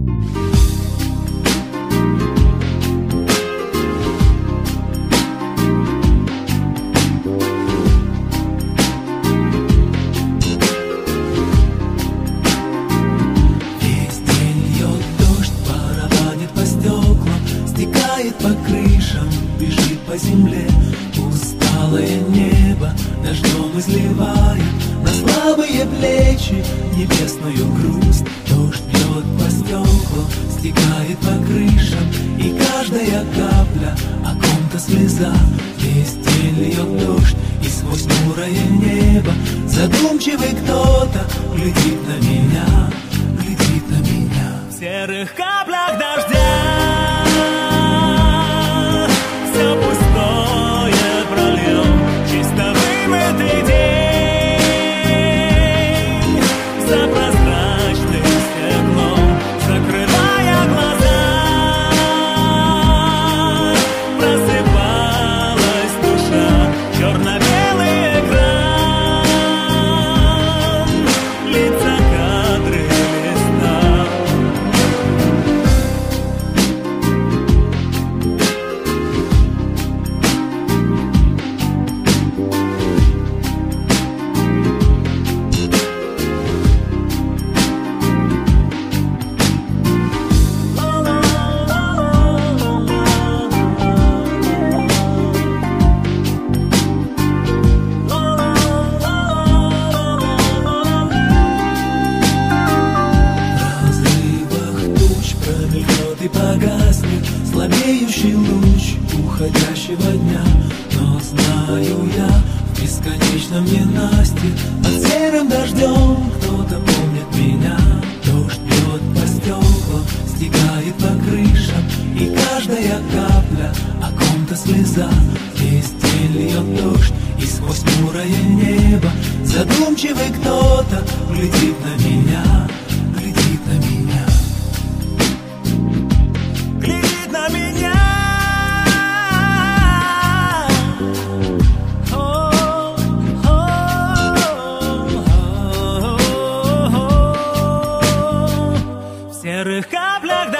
По крышам, бежит по земле. Усталое небо дождем изливает на слабые плечи небесную грусть. Дождь бьет по стеклам, стекает по крышам, и каждая капля о ком-то слеза. Весь день льет дождь, и сквозь хмурое небо задумчивый кто-то глядит на меня, глядит на меня. В серых каплях дождя все пустое пролил, чисто вымытый день за прозрачным стеклом, закрывая глаза, просыпалась душа, черно-белый экран, лица, кадры, листа. И погаснет слабеющий луч уходящего дня. Но знаю я, в бесконечном ненастье под серым дождем кто-то помнит меня. Дождь бьет по стеклам, стекает по крышам, и каждая капля о ком-то слеза. Весь день льет дождь, и сквозь хмурое небо задумчивый кто-то глядит на меня, глядит на меня. В серых каплях